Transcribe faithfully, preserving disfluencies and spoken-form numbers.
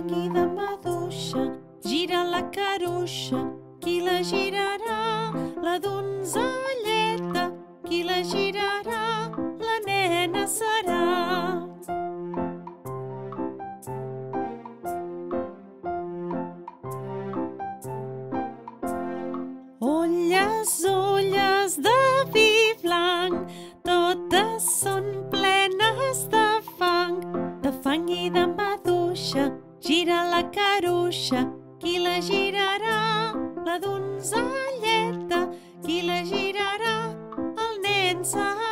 fang i de maduixa, gira la caruixa, qui la girarà? La donzelleta, qui la girarà? La nena serà. Olles, olles de vi blanc, totes són plenes de fang, de fang i de maduixa, gira la caruixa, qui la girarà? La donzelleta, qui la girarà? El nen serà.